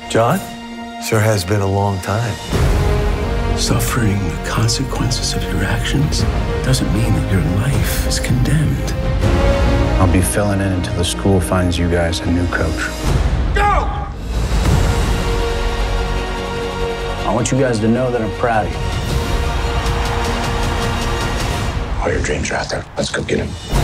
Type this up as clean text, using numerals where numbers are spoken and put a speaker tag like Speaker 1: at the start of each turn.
Speaker 1: John? Sure has been a long time.
Speaker 2: Suffering the consequences of your actions doesn't mean that your life is condemned.
Speaker 3: I'll be filling in until the school finds you guys a new coach.
Speaker 2: Go!
Speaker 3: I want you guys to know that I'm proud of you.
Speaker 2: All your dreams are out there. Let's go get them.